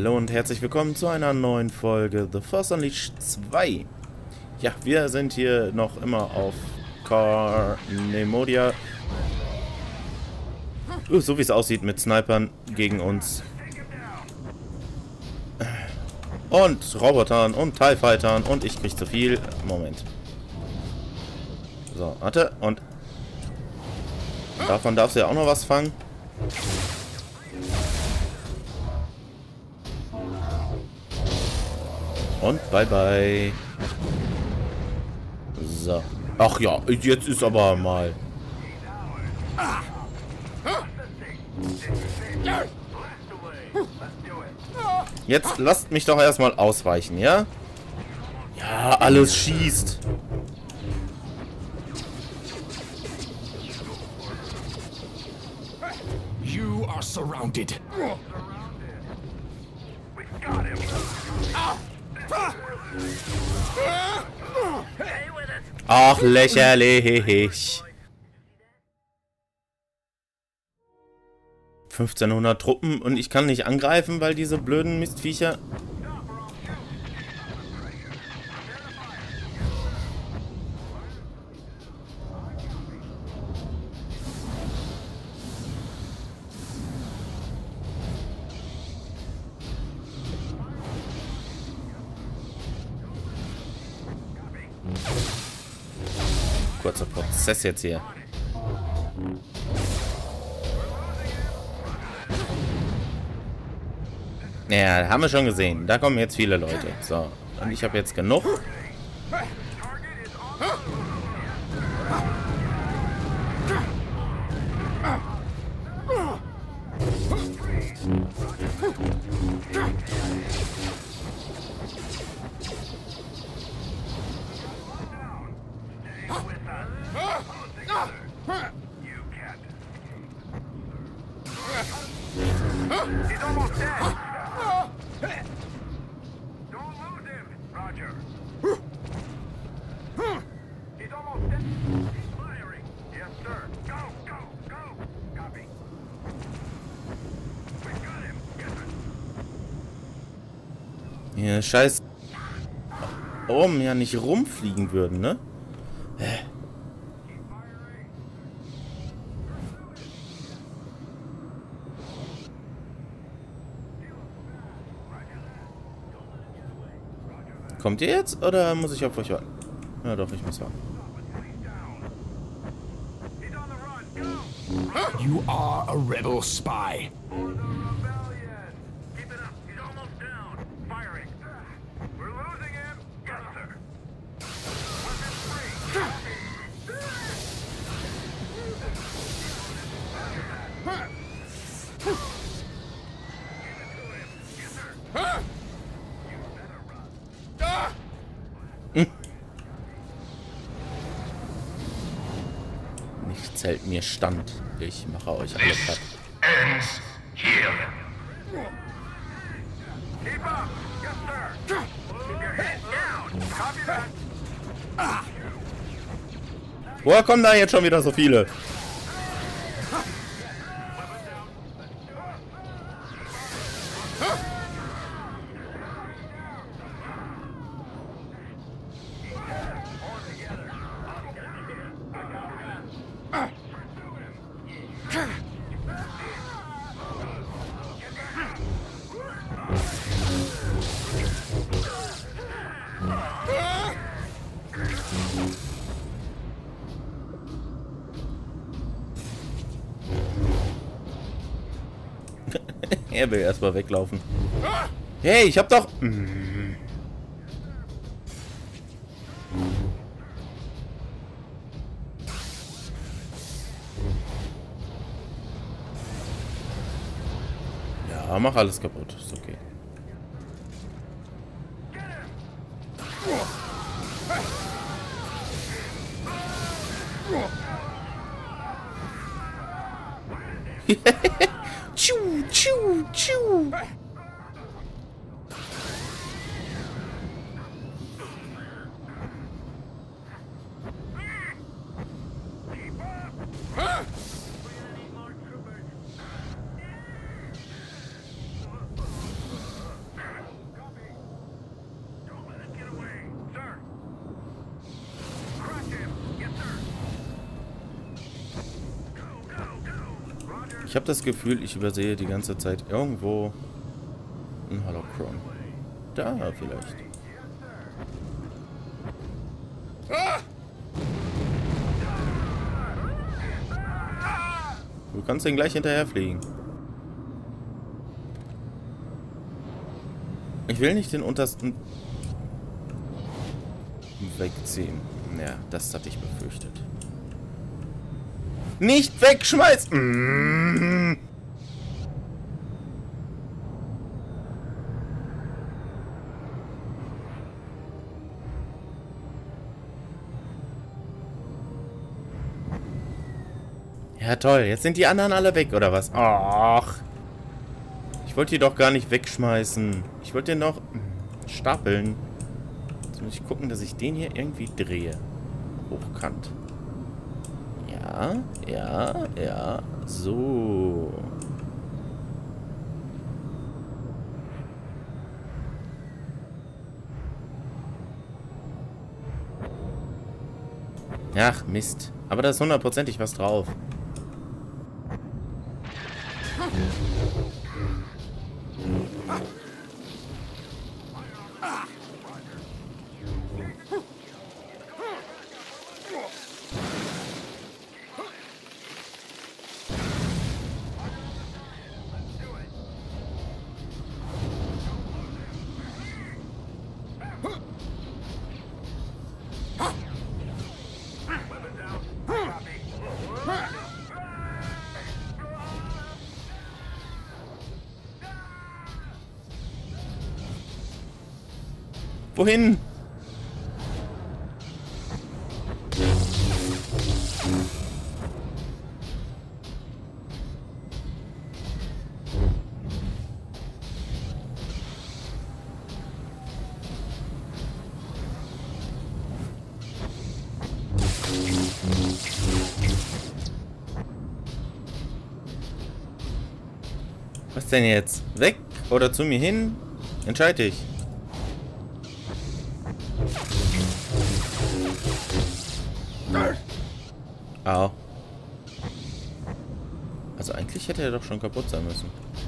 Hallo und herzlich willkommen zu einer neuen Folge The Force Unleashed 2. Ja, wir sind hier noch immer auf Neimoidia. So wie es aussieht mit Snipern gegen uns. Und Robotern und TIE Fightern und ich krieg zu viel. Moment. So, warte. Und davon darfst du ja auch noch was fangen. Und bye bye. So. Ach ja, jetzt ist aber mal. Jetzt lasst mich doch erstmal ausweichen, ja? Ja, alles schießt. You are surrounded. Ach, lächerlich. 1500 Truppen und ich kann nicht angreifen, weil diese blöden Mistviecher... Kurzer Prozess jetzt hier. Ja, haben wir schon gesehen. Da kommen jetzt viele Leute. So, und ich habe jetzt genug. He's almost dead. Don't lose him, Roger. He's almost dead. He's firing. Yes, sir. Go, go, go. Copy. We got him. Yes, sir. Ja, scheiß... Oben ja nicht rumfliegen würden, ne? Kommt ihr jetzt oder muss ich auf euch warten? Ja doch, ich muss warten. You are a rebel spy. Nichts hält mir stand. Ich mache euch alle platt. Ends here. Keep up. Yes, sir. Keep your head down. Copy that. Woher kommen da jetzt schon wieder so viele? Er will erstmal weglaufen. Hey, ich hab doch... Ja, mach alles kaputt. Ist okay. Tschu, tschu, tschu. Ich habe das Gefühl, ich übersehe die ganze Zeit irgendwo ein Holocron. Da vielleicht. Du kannst den gleich hinterher fliegen. Ich will nicht den untersten wegziehen. Ja, das hatte ich befürchtet. Nicht wegschmeißen! Ja toll, jetzt sind die anderen alle weg, oder was? Ach. Ich wollte die doch gar nicht wegschmeißen. Ich wollte den noch stapeln. Jetzt muss ich gucken, dass ich den hier irgendwie drehe. Hochkant. Ja, ja, ja. So. Ach, Mist. Aber da ist hundertprozentig was drauf. Wohin? Was denn jetzt? Weg oder zu mir hin? Entscheide dich. Au. Also eigentlich hätte er doch schon kaputt sein müssen.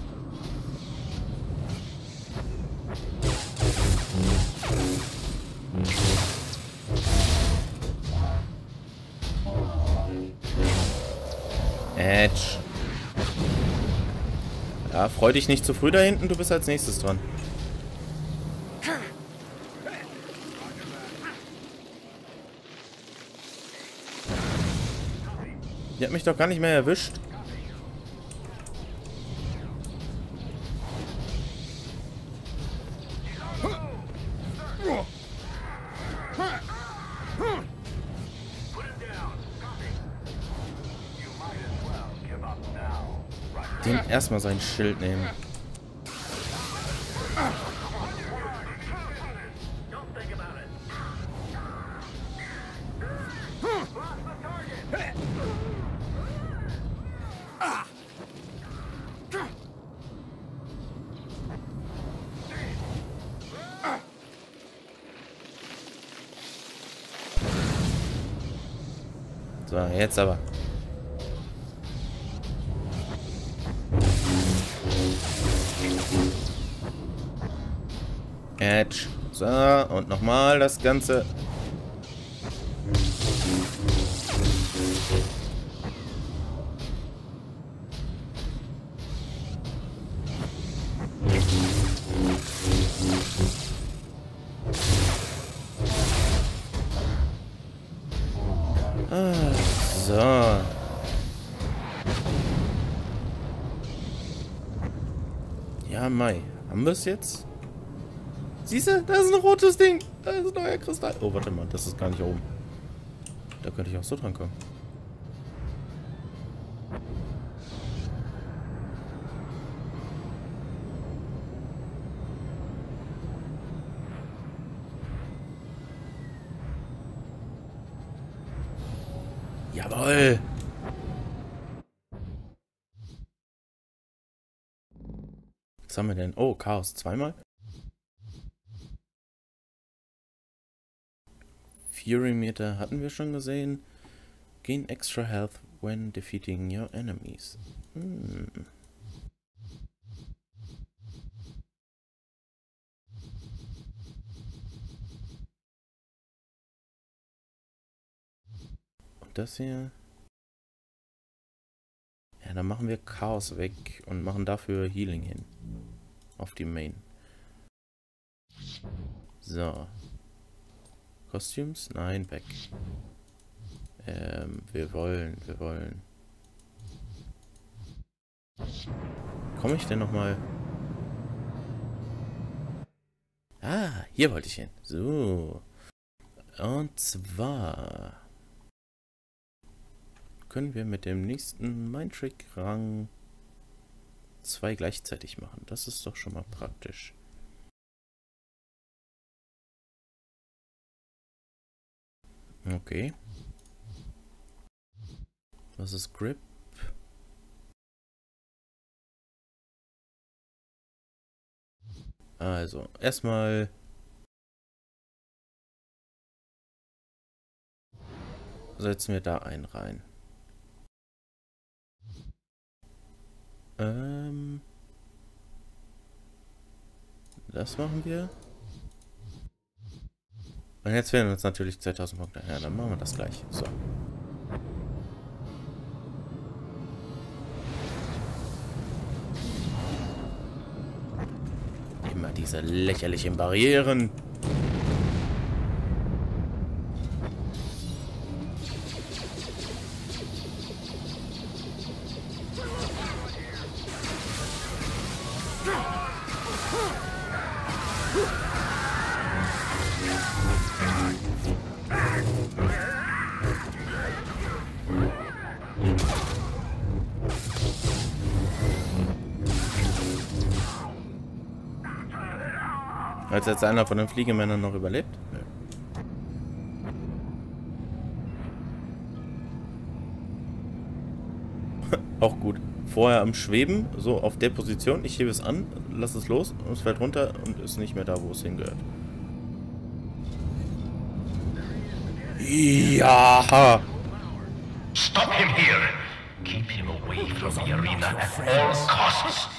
Edge. Ja, freu dich nicht zu früh da hinten, du bist als nächstes dran. Die hat mich doch gar nicht mehr erwischt. Den erstmal sein Schild nehmen. So, jetzt aber. Edge. So, und nochmal das Ganze. So. Ja, Mai. Haben wir es jetzt? Siehst du? Da ist ein rotes Ding. Da ist ein neuer Kristall. Oh, warte mal. Das ist gar nicht oben. Da könnte ich auch so dran kommen. Jawohl. Was haben wir denn? Oh, Chaos zweimal. Fury Meter hatten wir schon gesehen. Gain extra health when defeating your enemies. Hm. Und das hier... Ja, dann machen wir Chaos weg und machen dafür Healing hin. Auf die Main. So. Costumes? Nein, weg. Wir wollen. Komme ich denn nochmal? Ah, hier wollte ich hin. So. Und zwar können wir mit dem nächsten Mindtrick Rang 2 gleichzeitig machen. Das ist doch schon mal praktisch. Okay. Was ist Grip? Also, erstmal setzen wir da einen rein. Das machen wir. Und jetzt fehlen uns natürlich 2000 Punkte. Ja, dann machen wir das gleich. So. Immer diese lächerlichen Barrieren. Hat jetzt einer von den Fliegemännern noch überlebt? Nö. Auch gut. Vorher am Schweben, so auf der Position. Ich hebe es an, lasse es los und es fällt runter und ist nicht mehr da, wo es hingehört. Ja! Stop him here. Keep him away from the arena at all costs.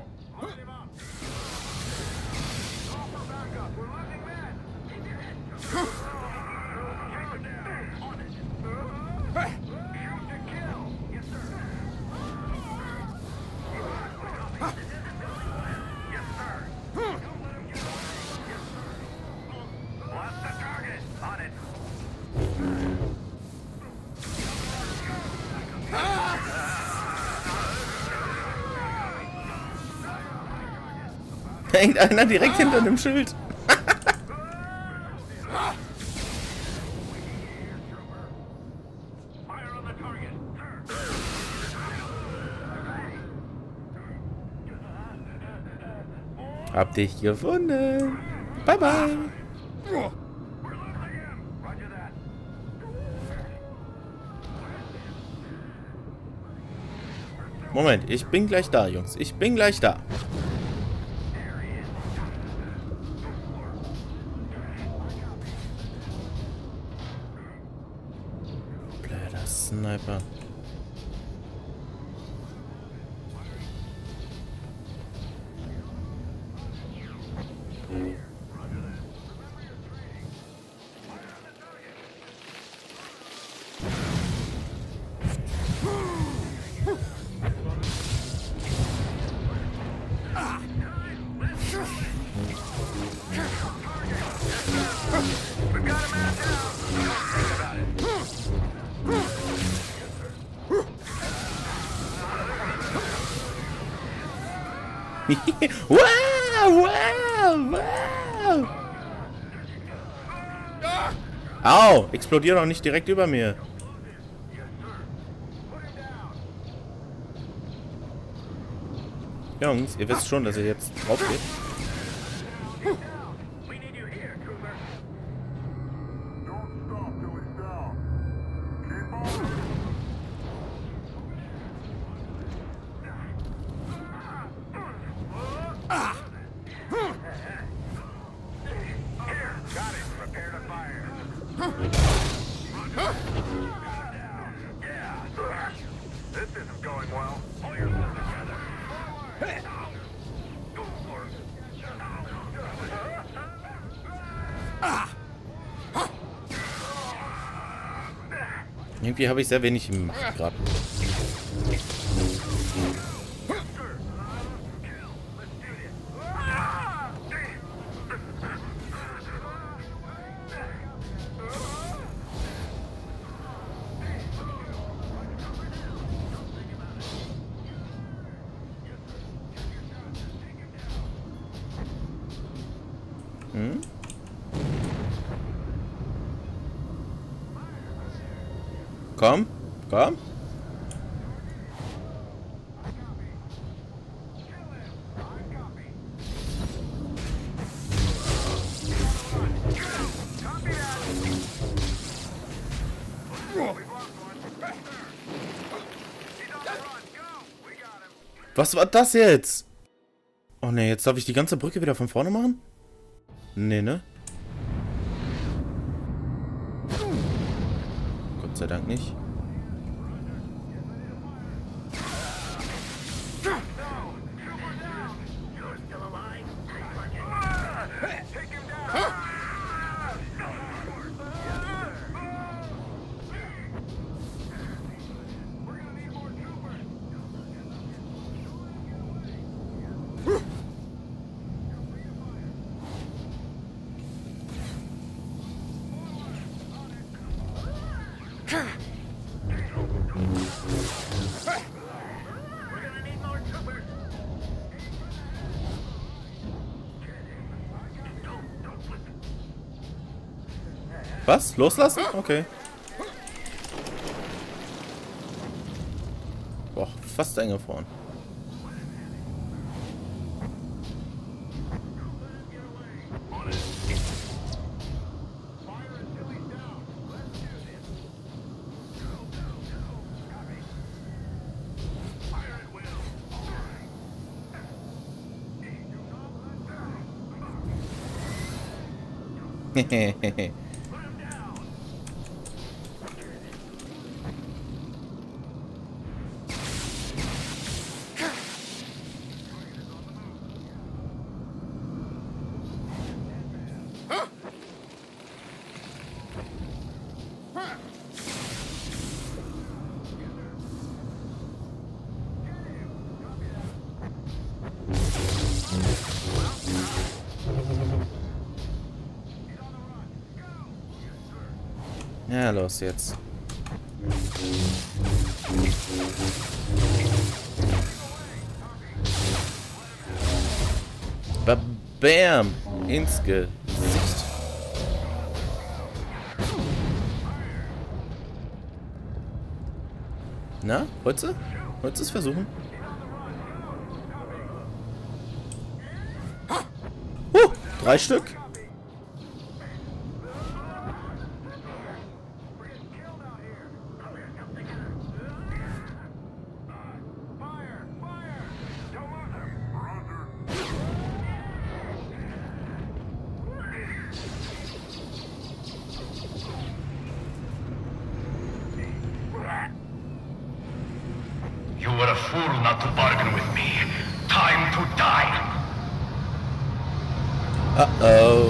Da hängt einer direkt hinter dem Schild. Hab dich gefunden. Bye bye. Moment, ich bin gleich da, Jungs. Ich bin gleich da. Blöder Sniper. Wow, wow, wow. Au, explodier doch nicht direkt über mir. Jungs, ihr wisst schon, dass ihr jetzt drauf geht. Irgendwie habe ich sehr wenig im Macht gerade. Hm? Komm, komm. Was war das jetzt? Oh ne, jetzt darf ich die ganze Brücke wieder von vorne machen? Nee, ne? Gott sei Dank nicht. Was? Loslassen? Okay. Boah, fast eingefroren. Hehehehe. Ja, los jetzt. Bam! Ins Gesicht. Na, wolltest du? Wolltest du es versuchen? 3 Stück. You were a fool not to bargain with me. Time to die. Uh-oh.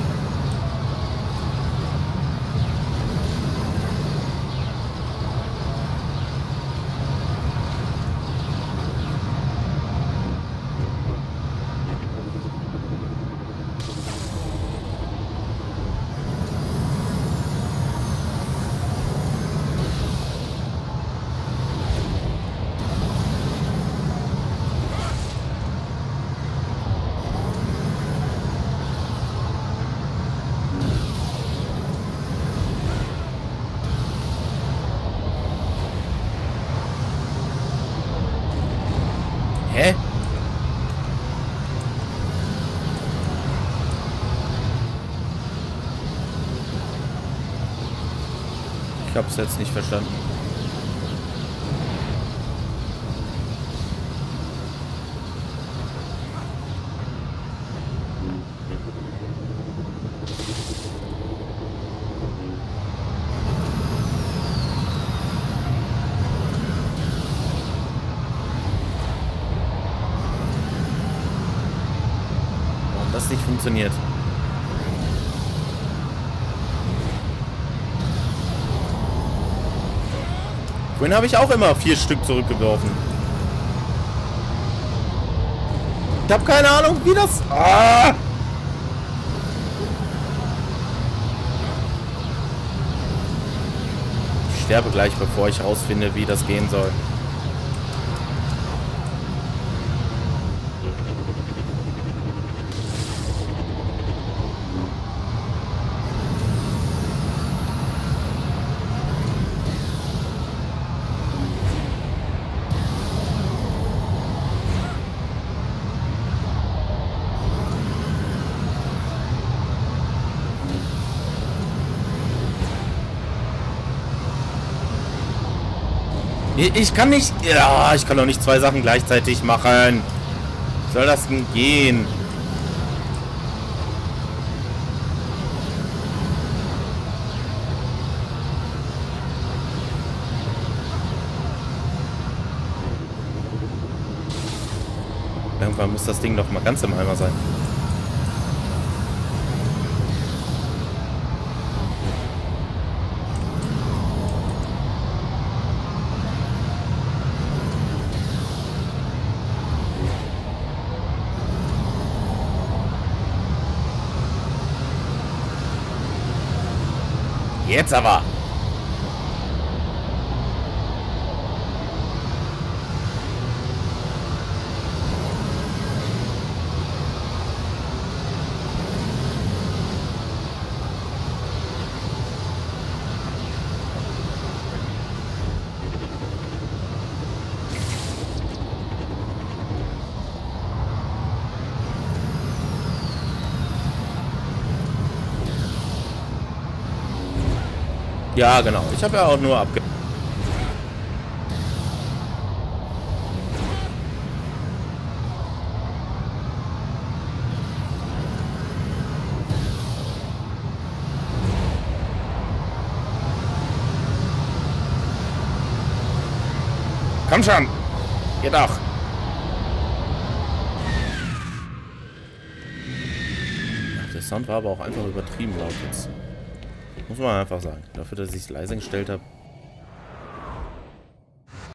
Hä? Ich hab's jetzt nicht verstanden. Warum das nicht funktioniert? Vorhin habe ich auch immer 4 Stück zurückgeworfen. Ich habe keine Ahnung, wie das... Ah! Ich sterbe gleich, bevor ich rausfinde, wie das gehen soll. Ich kann nicht... Ja, ich kann doch nicht 2 Sachen gleichzeitig machen. Wie soll das denn gehen? Irgendwann muss das Ding doch mal ganz im Eimer sein. Jetzt aber! Ja, genau. Ich habe ja auch nur abge... Komm schon! Geht doch! Ach, der Sound war aber auch einfach übertrieben laut jetzt. Muss man einfach sagen. Dafür, dass ich es leise gestellt habe.